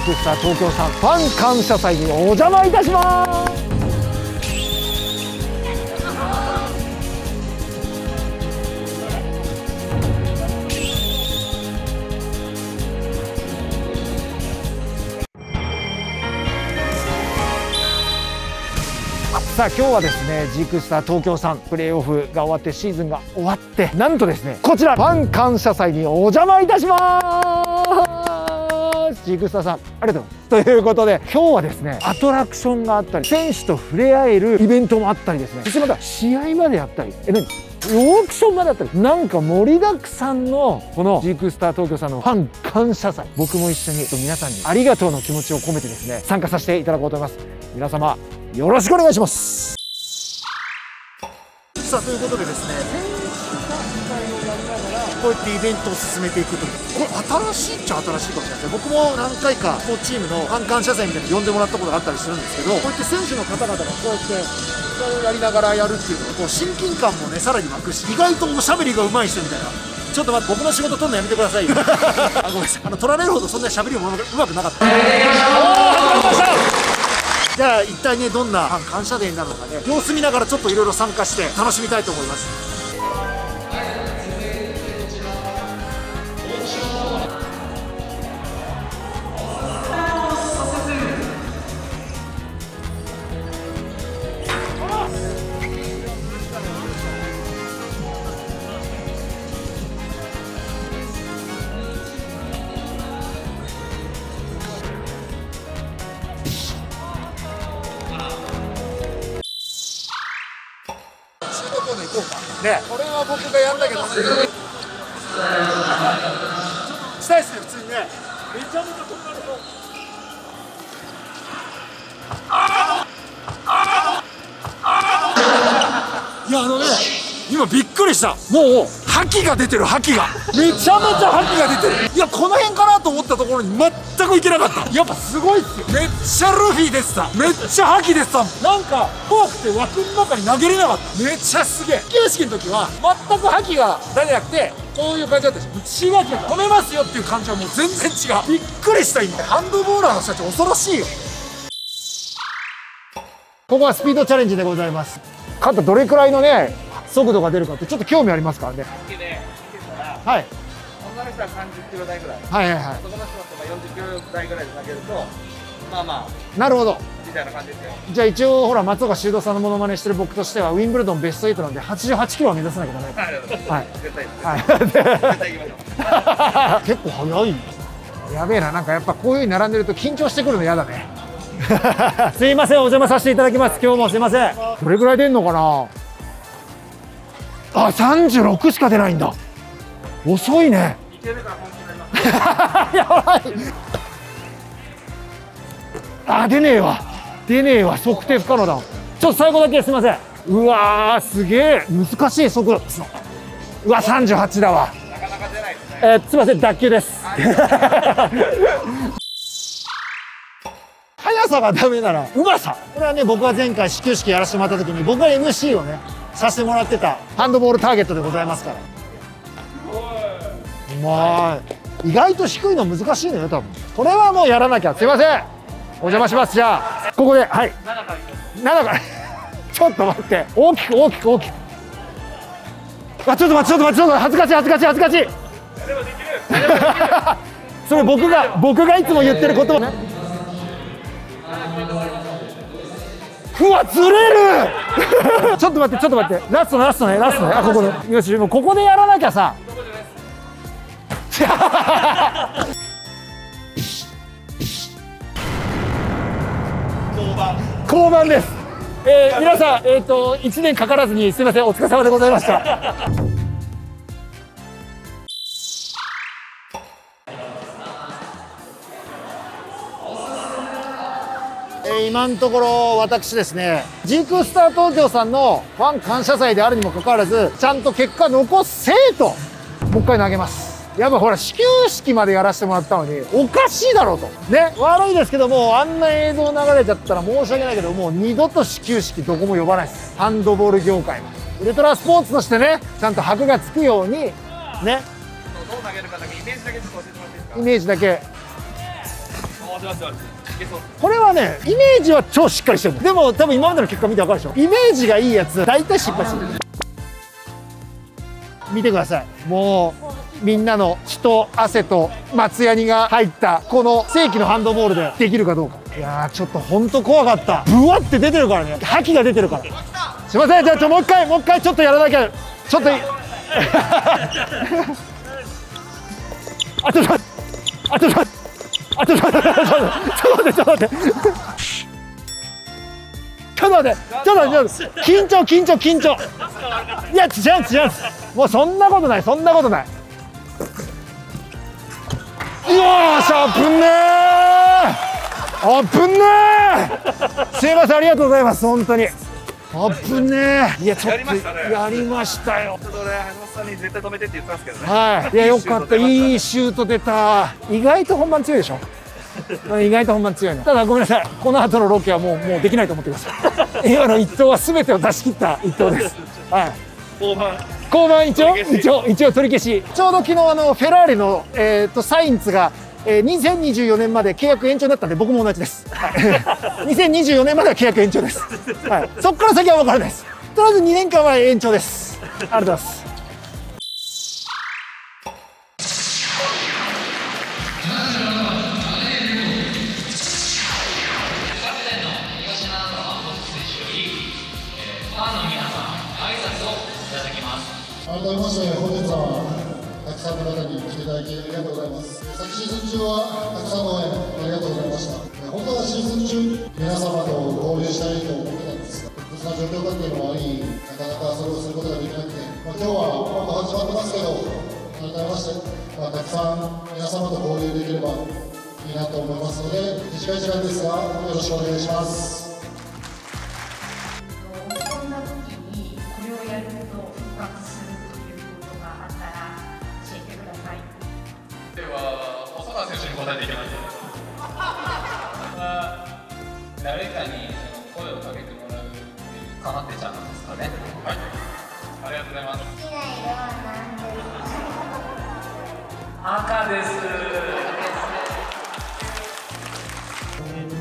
クスター東京さんファン感謝祭にお邪魔いたします。さあ今日はですね、ジークスター東京さんプレーオフが終わってシーズンが終わって、なんとですね、こちらファン感謝祭にお邪魔いたします。ジークスターさんありがとうございます。ということで今日はですね、アトラクションがあったり、選手と触れ合えるイベントもあったりですね、そしてまた試合までやったり、オークションまであったり、なんか盛りだくさんのこのジークスター東京さんのファン感謝祭、僕も一緒に皆さんにありがとうの気持ちを込めてですね、参加させていただこうと思います。皆様よろしくお願いします。さあということでですね、選手大会をやりながらこうやってイベントを進めていくという、これ新しいっちゃ新しいかもしれないですね。僕も何回かスポーツチームのファン感謝祭みたいに呼んでもらったことがあったりするんですけど、こうやって選手の方々がこうやってやりながらやるっていうのはこう親近感もねさらに湧くし、意外とおしゃべりが上手い人みたいな。ちょっと待って、僕の仕事取るのやめてくださいよあ、ごめんなさい、取られるほどそんなにしゃべりもうまくなかった。おー、始まりました。じゃあ一体ね、どんなファン感謝デーになるのかね、様子見ながらちょっといろいろ参加して楽しみたいと思います。ね、これは僕がやんなきゃダメです。したいですね、普通にね。めちゃめちゃ飛んだと。いや、今びっくりした。もう覇気が出てる、覇気が。めちゃめちゃ覇気が出てる。いや、この辺かなと思ったところに全く行けなかった。やっぱすごいっすよ。めっちゃルフィでした。めっちゃ覇気でした。なんか怖くて枠の中に投げれなかった。めっちゃすげえ。始球式の時は全く覇気が出なくて、こういう感じだったでしょ。違う違う、止めますよっていう感じはもう全然違う。びっくりした今。ハンドボーラーの人たち恐ろしいよ。ここはスピードチャレンジでございます。肩どれくらいのね速度が出るかってちょっと興味ありますからね。はい。女の人は30キロ台ぐらい。はいはいはい。男の人は40キロ台ぐらいで投げると、まあまあ。なるほど。みたいな感じですよ。じゃあ一応ほら松岡修造さんのモノマネしてる僕としてはウィンブルドンベスト8なんで88キロは目指さなきゃダメ。はい。絶対。はい。絶対行きましょう。結構早い。やべえな、なんかやっぱこういう風に並んでると緊張してくるの嫌だね。すいません、お邪魔させていただきます。今日もすいません。どれぐらい出んのかな。あ、36しか出ないんだ。遅いね。やばい。あ、出ねえわ。出ねえわ。測定不可能だ。ちょっと最後だけすいません。うわー、すげえ難しい速度。うわ、38だわ。なかなか出ないですね。すいません、脱臼です。速さがダメならうまさ。これはね、僕は前回始球式やらせてもらった時に僕が MC をねさせてもらってたハンドボールターゲットでございますから。うまい。意外と低いの難しいのよ多分。これはもうやらなきゃ。すいません、お邪魔します。じゃあここで、はい、7からちょっと待って、大きく大きく大きく。あ、ちょっと待って、ちょっと待って、ちょっと恥ずかしい恥ずかしい恥ずかしい。それ僕がいつも言ってる言葉ね。うわ、ずれるちょっと待って、ちょっと待って、ラストね、ラストね。あ、ここで。よし、もうここでやらなきゃさ。交番です。皆さん、1年かからずにすみません、お疲れ様でございました。今のところ私ですね、ジークスター東京さんのファン感謝祭であるにもかかわらず、ちゃんと結果残せーともう一回投げます。やっぱほら始球式までやらせてもらったのにおかしいだろうとね。悪いですけども、あんな映像流れちゃったら申し訳ないけど、もう二度と始球式どこも呼ばないです。ハンドボール業界もウルトラスポーツとしてね、ちゃんと箔がつくようにね。どう投げるかだけイメージだけちょっと教えてもらっていいですか。イメージだけ。 これはね、イメージは超しっかりしてる。でも多分今までの結果見て分かるでしょ。イメージがいいやつ大体失敗する。見てください。もうみんなの血と汗と松ヤニが入ったこの正規のハンドボールでできるかどうか。いやーちょっとほんと怖かった。ブワって出てるからね。覇気が出てるから。すいません、じゃあもう一回ちょっとやらなきゃ。ちょっとあとちょっと待って、ちょっと待って緊張。いや違う。もうそんなことない。よーし、あぶねー。すいません、ありがとうございます。本当にあぶねー。いやちょっとやりましたよ。 ちょっと俺橋本さんに絶対止めてって言ってますけどね。 はい。いやよかった。いいシュート出た。意外と本番強いでしょ。意外と本番強いの。ただごめんなさい。この後のロケはもうできないと思ってください。今の一投は全てを出し切った一投です。はい。後半一応取り消し。ちょうど昨日フェラーリのサインツが2024年まで契約延長だったんで僕も同じです。はい、2024年までは契約延長です。はい。そこから先は分からないです。とりあえず2年間は延長です。ありがとうございます。 改めまして本日はたくさんの方に来ていただきありがとうございます。昨シーズン中はたくさんの応援ありがとうございました。本当はシーズン中皆様と交流したいと思ってたんですが、複雑な状況関係もありなかなかそれをすることができなくて、今日はもっと始まってますけど改めまして、たくさん皆様と交流できればいいなと思いますので、短い時間ですがよろしくお願いします。 では細川選手に答えていきます。誰かに声をかけてもらうっていうかなってちゃんですかね。はい。ありがとうございます。好きな色は何ですか？赤です。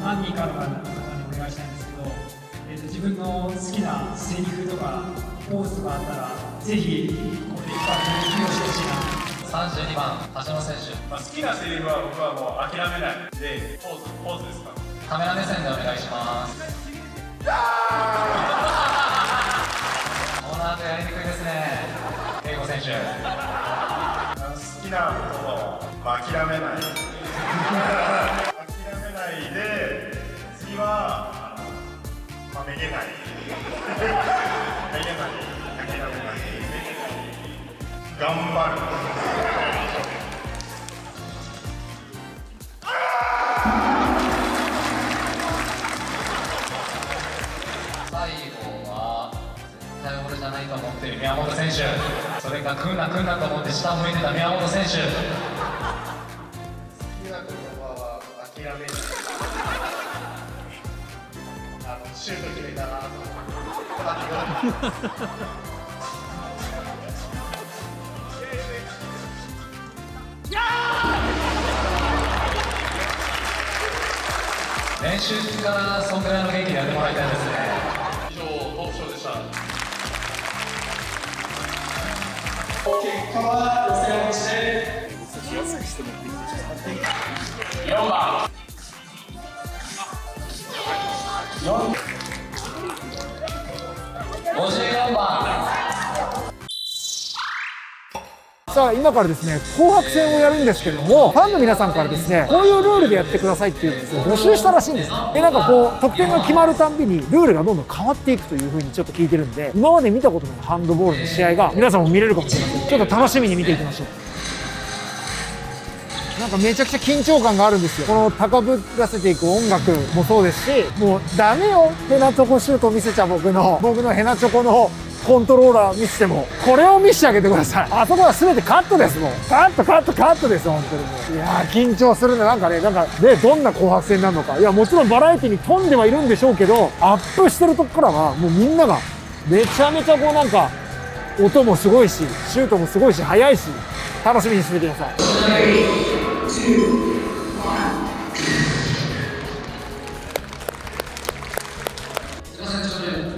何人かの方にお願いしたいんですけど、自分の好きなセリフとかポーズとかあったらぜひこれ一発披露してほしいな。 32番橋野選手。 好きなセリフは僕はもう諦めないでポーズですか。 カメラ目線でお願いします。この後やりにくいですね。圭吾選手。 好きなことを諦めない。諦めないで次はめげない。めげない。諦めない。頑張る。 最後は絶対俺じゃないと思っている宮本選手。それが来んなと思って下を向いてた宮本選手。 好きな言葉は諦めない。シュート決めたなと。 練習からそんぐらいの元気でやってもらいたいですね。 以上、トークショーでした。 結果は予選落ちで4番 54番。 さあ今からですね紅白戦をやるんですけども、ファンの皆さんからですねこういうルールでやってくださいっていうのを募集したらしいんです。でなんかこう得点が決まるたんびにルールがどんどん変わっていくという風にちょっと聞いてるんで、今まで見たことないハンドボールの試合が皆さんも見れるかもしれません。ちょっと楽しみに見ていきましょう。なんかめちゃくちゃ緊張感があるんですよ。この高ぶらせていく音楽もそうですし、もうダメよヘナチョコシュート見せちゃ僕のヘナチョコのコントローラー見せてもこれを見せてあげてください。あそこは全てカットです。もうカットです本当にもう。いやー緊張するね。なんかねどんな紅白戦なのか。いやもちろんバラエティに富んではいるんでしょうけど、アップしてるとこからはもうみんながめちゃめちゃこうなんか音もすごいしシュートもすごいし速いし、楽しみにしててください。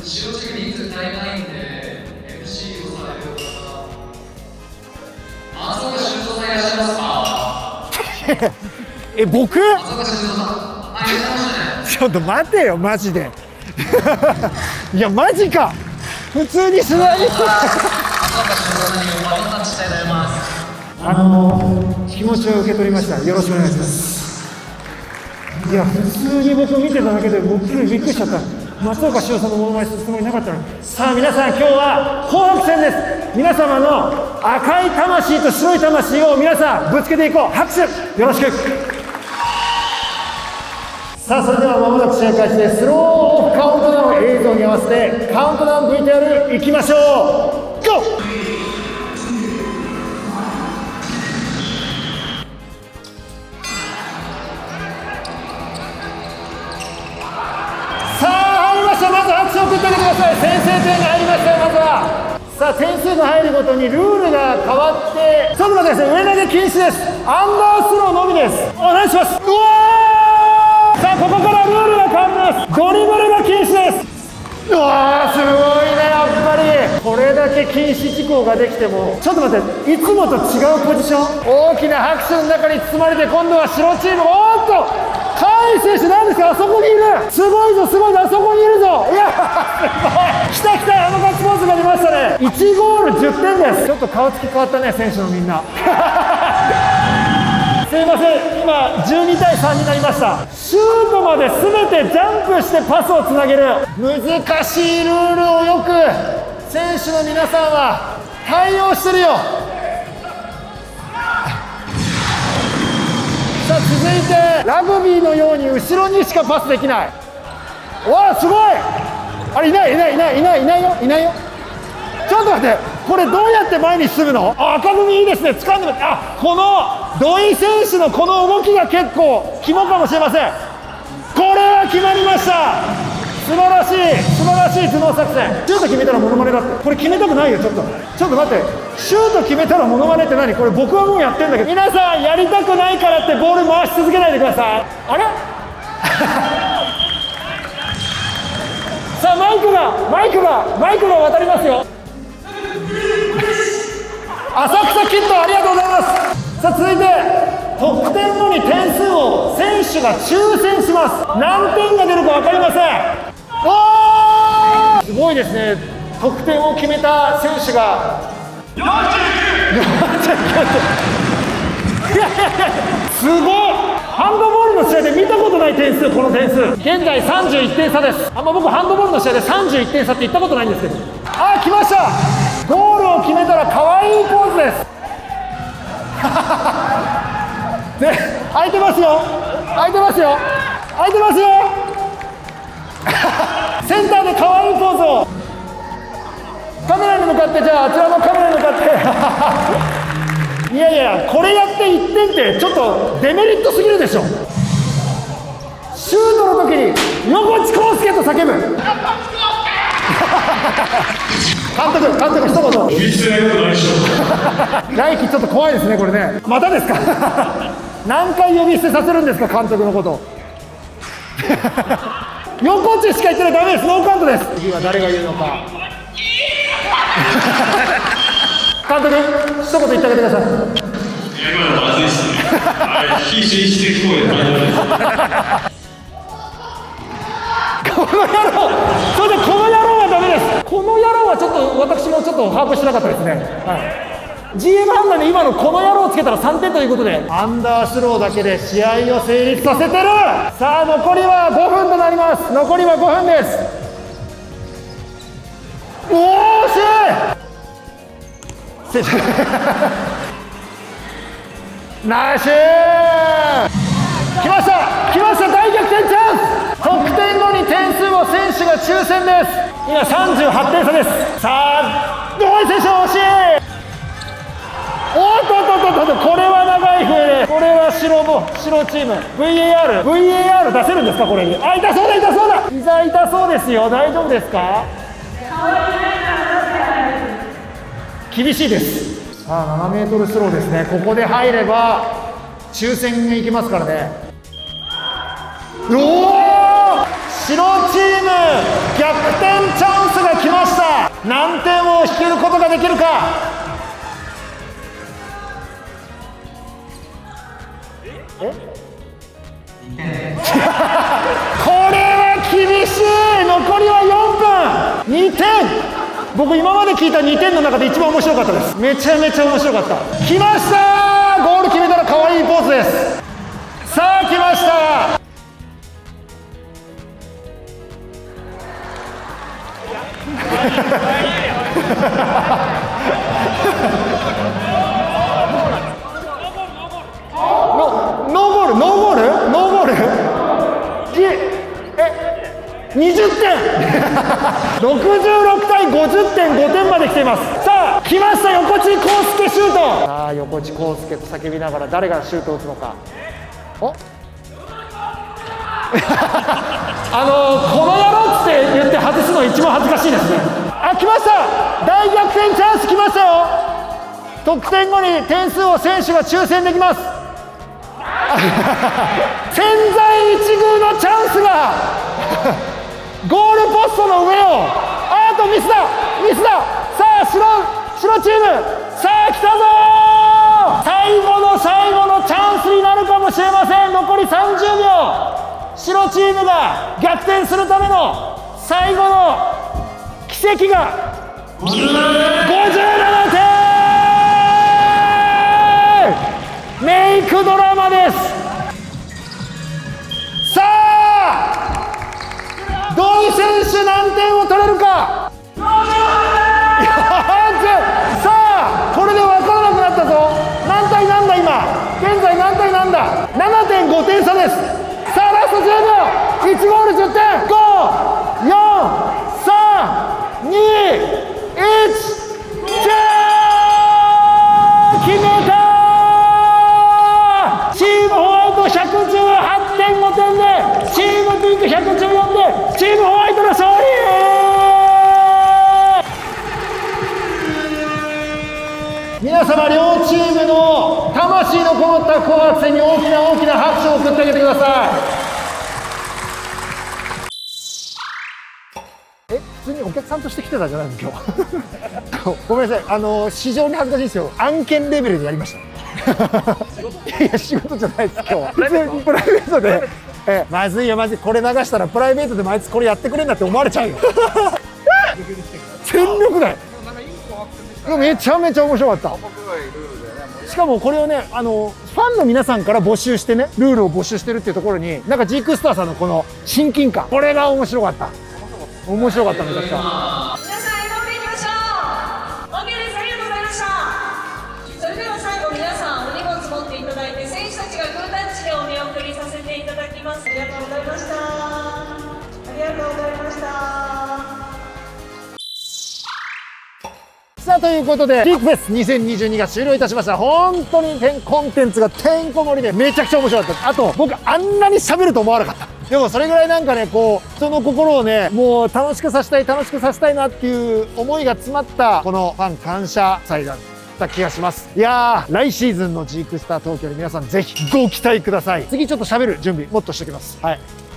白チーム人数足りないんで MC をされる方、松岡修造さんいらっしゃいますか？ 僕？ 松岡修造さん、あ、いらっしゃいましたね。 ちょっと待てよマジでいやマジか、普通に取材に松岡修造さんにバトンタッチしたいと思います。 気持ちを受け取りました。よろしくお願いします。いや、普通に僕見てただけで、僕びっくりしちゃった。松岡修造さんのモノマネするつもりなかったのに。さあ、皆さん、今日は紅白戦です。皆様の赤い魂と白い魂を皆さん、ぶつけていこう。拍手よろしく。さあ、それではまもなく試合開始です。スローオフカウントダウン映像に合わせて、カウントダウン VTR いきましょう。GO！まず拍手を送ってあげてください。先制点が入りましたよ、まずは。さあ、点数が入るごとにルールが変わって、ちょっと待ってください、上投げ禁止です。アンダースローのみです。お願いします。うわー、さあ、ここからルールが変わります。ドリブルが禁止です。うわー、すごいね、やっぱり。これだけ禁止事項ができても、ちょっと待って、いつもと違うポジション。大きな拍手の中に包まれて、今度は白チーム、おーっと甲斐選手、なんですか、あそこにいる。すごいぞ、すごいぞ、あそこにいるぞ。いや、すごい。来た来た、あのガッツポーズが出ましたね。1ゴール10点です。ちょっと顔つき変わったね、選手のみんな。すいません、今12対3になりました。シュートまで全てジャンプしてパスをつなげる難しいルールをよく選手の皆さんは対応してるよ。さあ、続いてラグビーのように後ろにしかパスできない。わあ、すごい。あれ、いないよ、いないよ。ちょっと待って、これどうやって前に進むの？あ、赤組いいですね、掴んでます。あ、この土井選手のこの動きが結構肝かもしれません。これは決まりました。素晴らしい頭脳作戦。シュート決めたらモノマネだって。これ決めたくないよ。ちょっと待って、シュート決めたらモノマネって何？これ僕はもうやってんだけど、皆さんやりたくないからってボール回し続けないでください。あれさあ、マイクが渡りますよ。浅草キッド、ありがとうございます。さあ、続いて得点後に点数を選手が抽選します。何点が出るか分かりません。おー、すごいですね。得点を決めた選手が49。すごい。ハンドボールの試合で見たことない点数。この点数現在31点差です。僕ハンドボールの試合で31点差って言ったことないんですけど、あー、来ました。ゴールを決めたら可愛いポーズです。で、空いてますよ。センターで可愛いポーズをカメラに向かって、じゃああちらのカメラに向かっていや、これやって1点ってちょっとデメリットすぎるでしょ。シュートの時に横地康介と叫ぶ。監督一言。呼び捨てなことないでしょ。来季ちょっと怖いですね、これね。またですか。何回呼び捨てさせるんですか、監督のこと。横地しか言ってないとダメです。ノーカウントです。次は誰が言うのか。監督、一言言ってあげてください。 今のまずいっすね。非紳士的行為で大丈夫です。 この野郎、それでこの野郎はダメです。この野郎はちょっと私もちょっと把握してなかったですね。はい、GM 判断で今のこの野郎をつけたら3点ということで、アンダースローだけで試合を成立させてる。さあ、残りは5分となります。残りは5分です。おー、惜しい。ナイス。来ました大逆転チャンス。得点後に点数を選手が抽選です。今38点差です。さあ、土井選手惜しい。おっと、これは長い笛で、これは白チーム VAR 出せるんですか、これに。あ、痛そうだ。膝痛そうですよ。大丈夫ですか。厳しいです。さあ、7メートルスローですね。ここで入れば抽選に行きますからね。おお、 白チーム逆転チャンスが来ました。何点を引けることができるか。これは厳しい。残りは4分。2点。僕今まで聞いた2点の中で一番面白かったです。めちゃめちゃ面白かった。来ました。ゴール決めたら可愛いポーズです。さあ来ました。20点66対50点、5点まで来ています。さあ来ました、横地康介シュート。さあ横地康介と叫びながら誰がシュートを打つのか。おこの野郎って言って外すの一番恥ずかしいですね。あ、来ました。大逆転チャンス来ましたよ。得点後に点数を選手が抽選できます。千載一遇のチャンスがゴールポストの上を、あとミスだミスだ。さあ白チーム、さあ来たぞ。最後の最後のチャンスになるかもしれません。残り30秒。白チームが逆転するための最後の奇跡が57点。メイクドラマです。さあ土井選手何点を取れるか。さあこれで分からなくなったぞ。何対何だ今。現在何対何だ。 7.5 点差です。さあラスト10秒。1ゴール10点。5、4、3、2、1、決めた。チームホワイト 118.5 点で、チームピンク114でチームホワイトの勝利。皆様両チームの魂のこもった高圧線に大きな大きな拍手を送ってあげてください。普通にお客さんとして来てたんじゃないの今日。ごめんなさい、非常に恥ずかしいですよ。案件レベルでやりました。いや仕事じゃないです今日は。普通にプライベートで、まずいよまずい、これ流したらプライベートでもあいつこれやってくれんだって思われちゃうよ。全力だよ。めちゃめちゃ面白かった。しかもこれをね、ファンの皆さんから募集してね、ルールを募集してるっていうところに、なんかジークスターさんのこの親近感、これが面白かった。面白かっためちゃくちゃ。 皆さん笑顔でいきましょう。 OK です。ありがとうございました。それでは最後皆さんお荷物持っていただいて、選手たちがグータッチでお見送りさせていただきます。ありがとうございました。ありがとうございました。 さあということでリークフェス2022が終了いたしました。本当にコンテンツがてんこ盛りでめちゃくちゃ面白かった。あと僕あんなに喋ると思わなかった。でもそれぐらいなんかね、こう人の心をね、もう楽しくさせたいなっていう思いが詰まったこのファン感謝祭だった気がします。いやー、来シーズンのジークスター東京に皆さんぜひご期待ください。次ちょっと喋る準備もっとしておきます。はい。